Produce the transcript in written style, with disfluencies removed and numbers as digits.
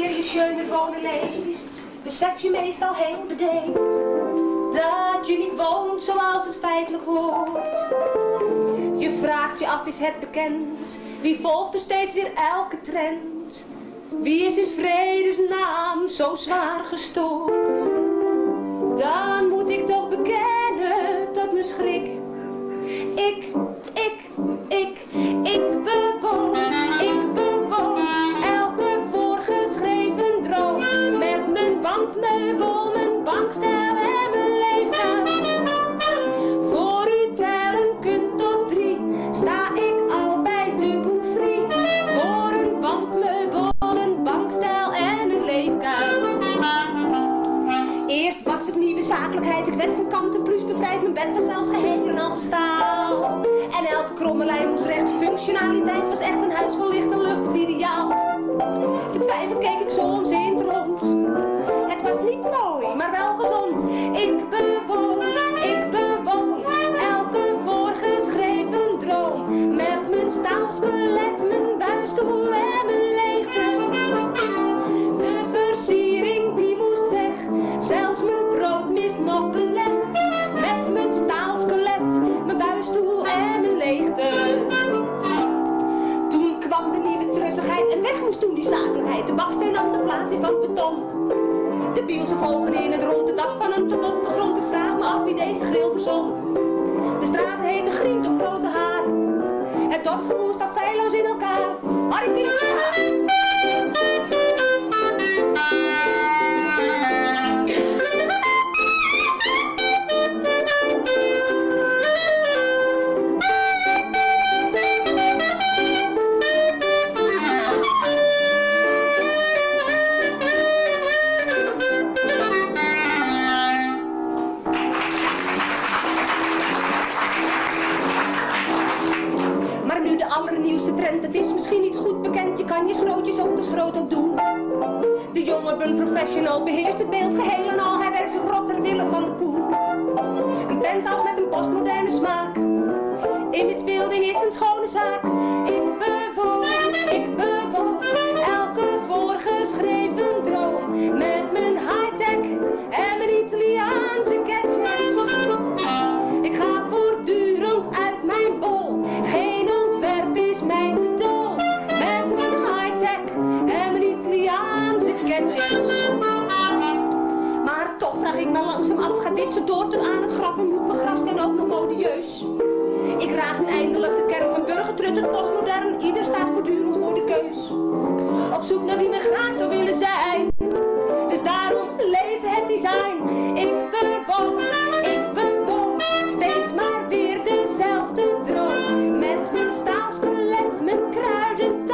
Wanneer je schöner wonen leest, besef je meestal heel bedeesd dat je niet woont zoals het feitelijk hoort. Je vraagt je af, is het bekend? Wie volgt er steeds weer elke trend? Wie is in vredesnaam zo zwaar gestoord? Dan moet ik toch bekennen tot mijn schrik. Ik bewoon elke voorgeschreven droom. Met mijn bankmeubel, mijn bankstel en mijn leeftijd. Voor u tellen kunt tot 3, sta ik al bij de boufferie. Voor een bankmeubel, een bankstel en een leefkuil. Eerst was het nieuwe zakelijkheid, ik werd van kanten plus bevrijd. Mijn bed was zelfs geheel en al van staal. En elke kromme lijn moest recht, functionaliteit was echt een huis vol licht en lucht, het ideaal. Vertwijfeld keek ik soms rond. Het was niet mooi, maar wel gezond. Ik bewoon elke voorgeschreven droom. Met mijn staalskelet, mijn buisstoel en mijn leegte. De versiering die moest weg, zelfs mijn brood mist nog beleg. Met mijn staalskelet, mijn buisstoel en mijn leegte. Toen kwam de nieuwe truttigheid en weg moest toen die zakelijkheid. De baksteen nam de plaats in van beton. De bielse vlogen in het rond, de dakpannen tot op de grond. Ik vraag me af wie deze grill verzon. De straat heette Griet of Grote Haar. Het dorpsgevoel stak feilloos in elkaar. Harry Tielstra! Allernieuwste trend, het is misschien niet goed bekend. Je kan je schrootjes ook dus groot ook doen. De jongen professional beheerst het beeld geheel en al. Hij werkt zich rot ter wille van de poel. Een penthouse met een postmoderne smaak. Imagebeelding is een schone zaak. Ik bewoon elke voorgeschreven droom. Met mijn high-tech en mijn Italiaanse gadgets. Ik ga voortdurend uit mijn bol. Geen ontwerp is mij te dol. Met mijn high-tech en mijn Italiaanse gadgets. Maar toch vraag ik me langzaam af, gaat dit zo door tot aan het graf en moet mijn grafsteen ook nog modieus? Ik raak nu eindelijk de kern van burgertrut en postmodern. Ieder staat voortdurend voor de keus. Op zoek naar wie men graag zou willen zijn. Dus daarom leven het design. Ik bewoon steeds maar weer dezelfde droom. Met mijn staalskelet, mijn kruiden.